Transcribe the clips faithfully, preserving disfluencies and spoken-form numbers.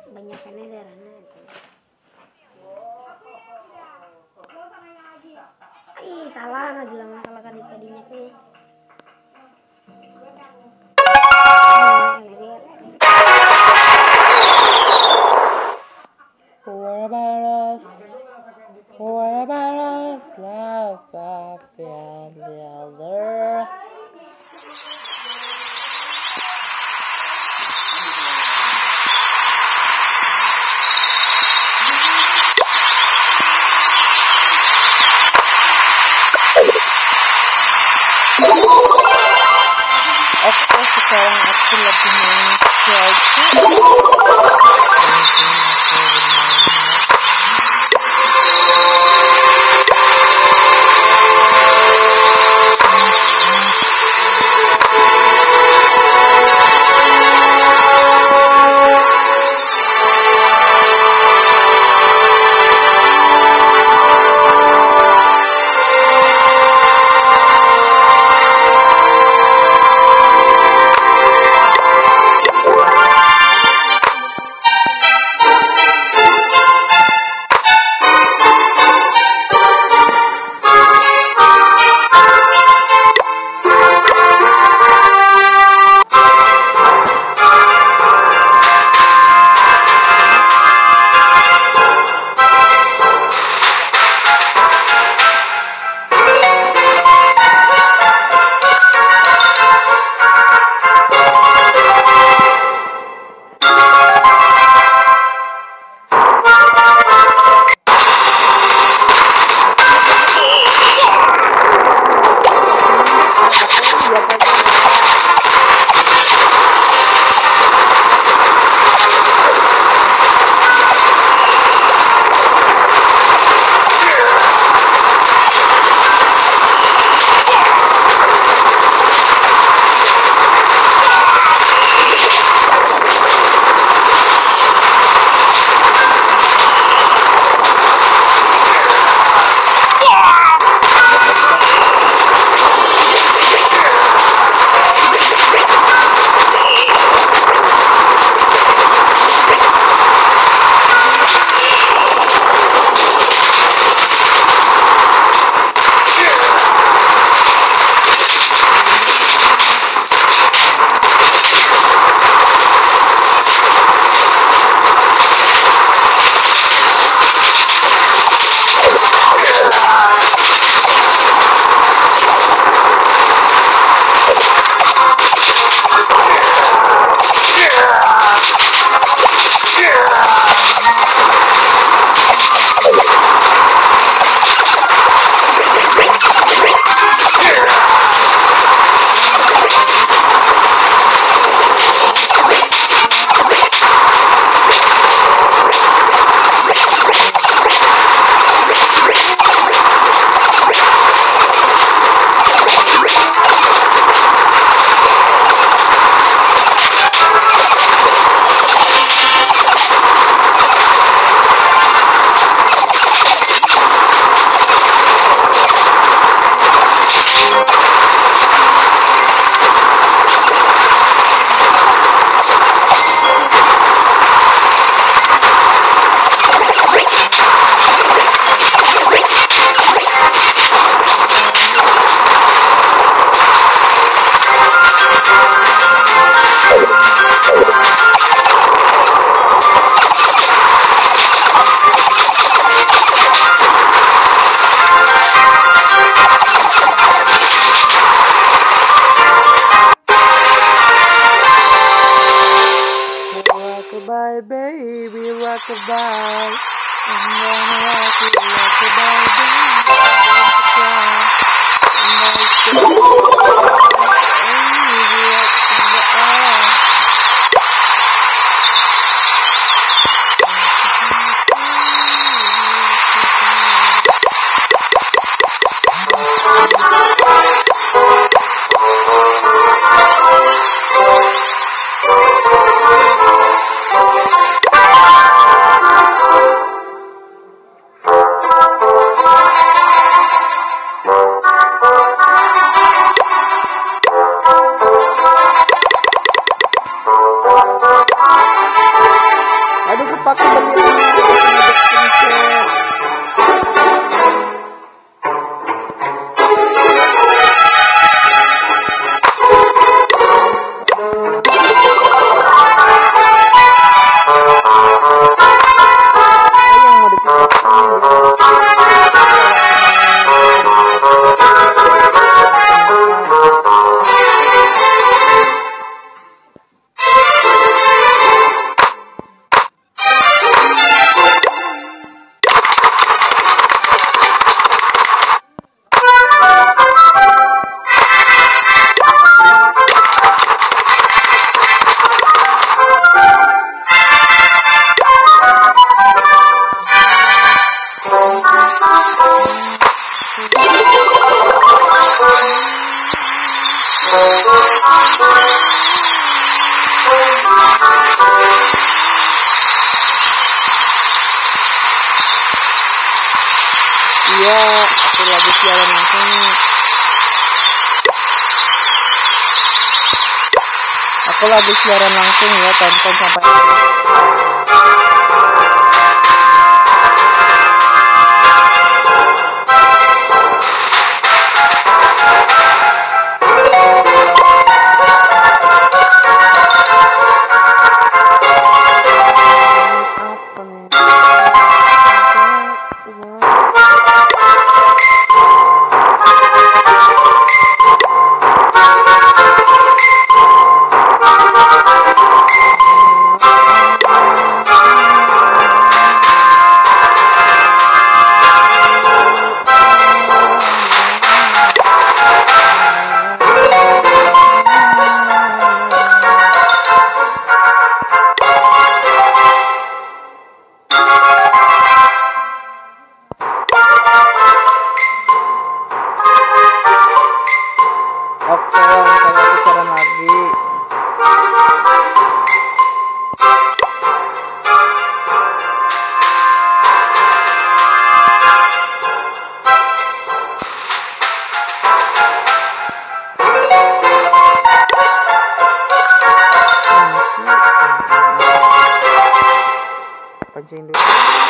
banyak ini darahnya itu. Ih, salah nggak jelas kalau kan tadinya ke. What about us? What about us? Love of the other. Oke, sekarang aku lebih mencoba. Rockabye, baby, rockabye. I'm gonna rock you, rockabye, baby. I'm gonna Iya, aku lagi siaran langsung nih. Aku lagi siaran langsung ya, tonton sampai apa nih? Oke, saya aku siaran lagi. Pancing dulu.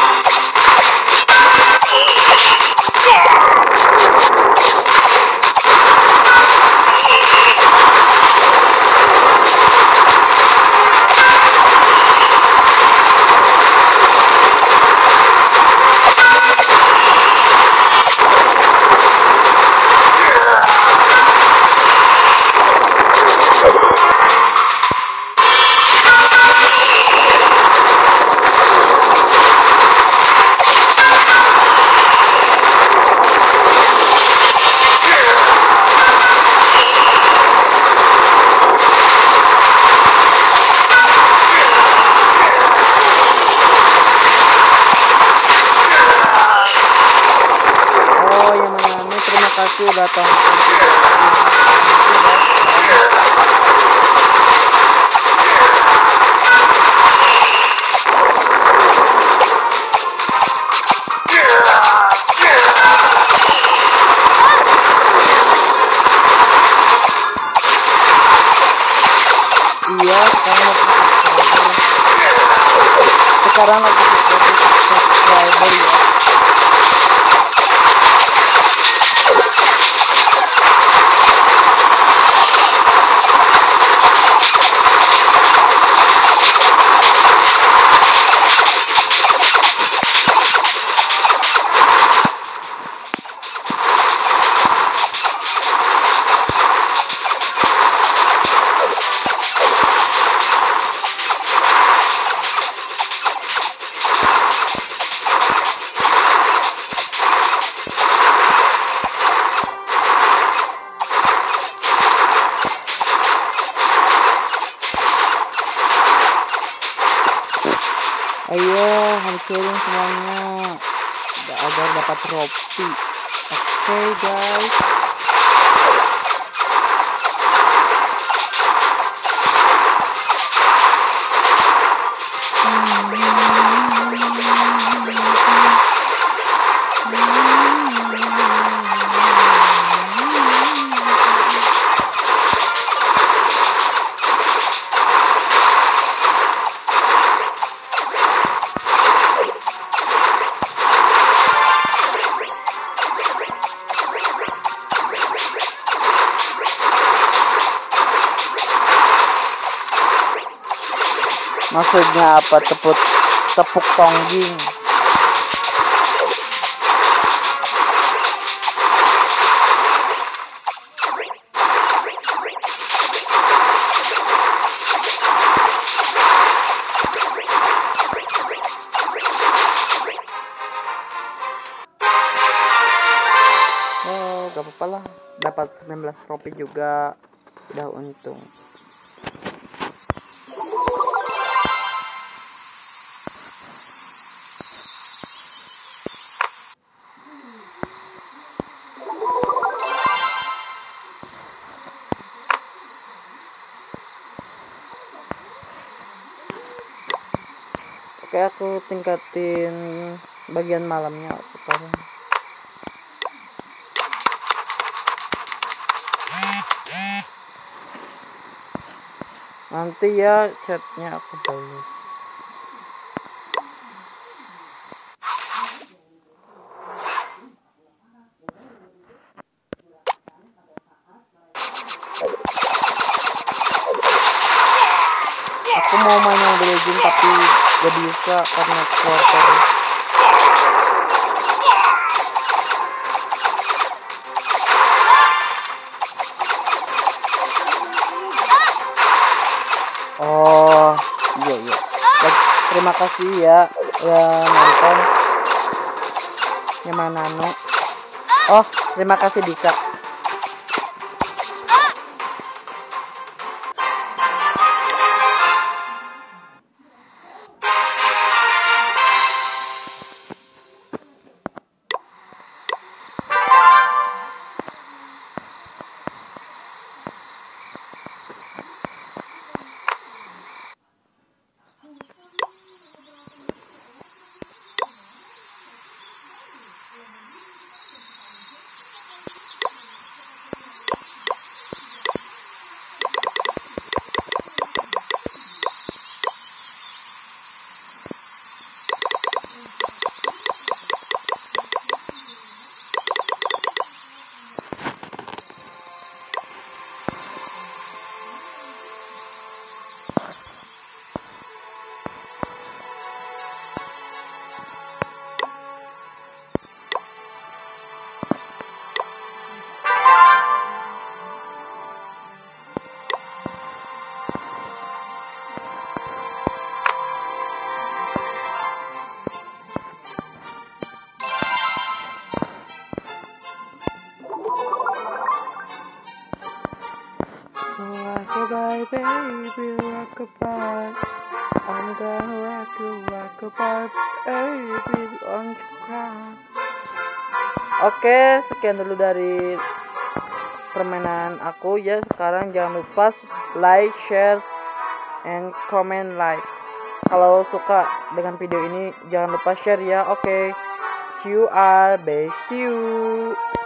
Oh, yang mengalami, terima kasih udah tonton. Iya, sekarang lagi subscriber. Sekarang lagi subscriber ya. Ayo hancurin semuanya agar dapat trofi. Oke guys. Maksudnya apa? Tepuk tepuk tongging. Oh, gak apa-apa lah. Dapat sembilan belas trofi juga. Udah untung. Oke, aku tingkatin bagian malamnya sekarang. Nanti ya chatnya aku balas. Aku mau main yang Legend tapi gak bisa karena keluar terus. Oh iya iya. Baik, terima kasih ya ya nonton Nyaman Nano. Oh terima kasih Dika. Rockabye baby, rockabye. I'm gonna rock you, rockabye baby, don't you cry. Oke, sekian dulu dari permainan aku ya. Sekarang jangan lupa like, share, and comment like. Kalau suka dengan video ini jangan lupa share ya. Oke, see you are best you.